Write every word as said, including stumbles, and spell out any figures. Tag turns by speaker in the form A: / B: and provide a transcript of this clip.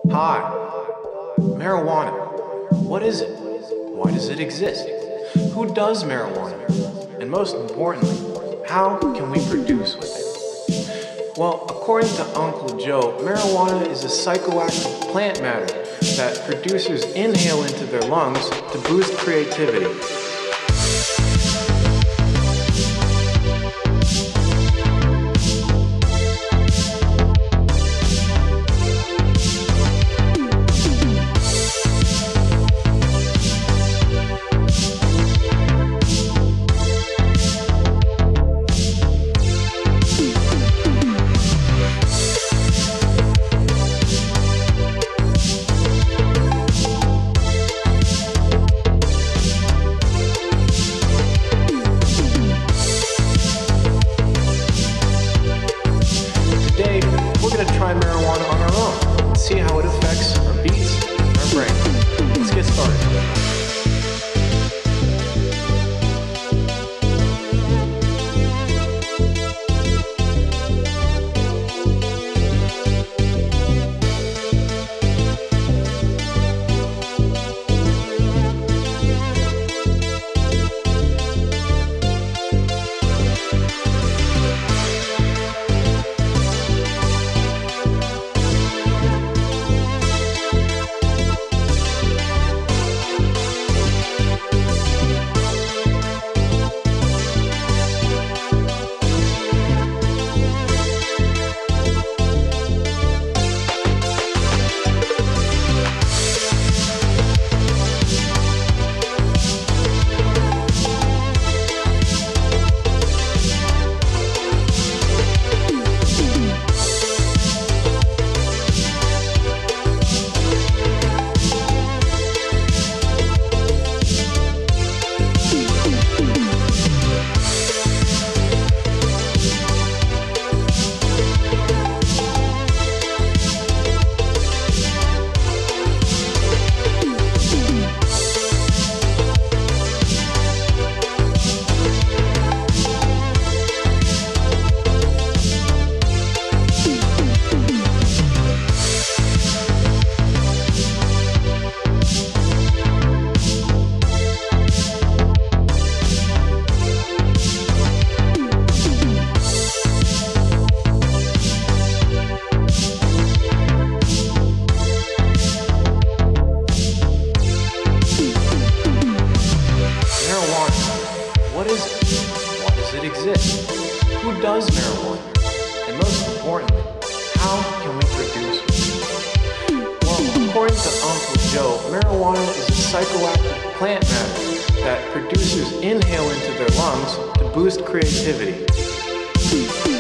A: Hi. Marijuana. What is it? Why does it exist? Who does marijuana? And most importantly, how can we produce with it? Well, according to Uncle Joe, marijuana is a psychoactive plant matter that producers inhale into their lungs to boost creativity. Try marijuana on our own and see how it affects our beats and our brain. Let's get started. What is it? Why does it exist? Who does marijuana? And most importantly, how can we produce it? Well, according to Uncle Joe, marijuana is a psychoactive plant matter that producers inhale into their lungs to boost creativity.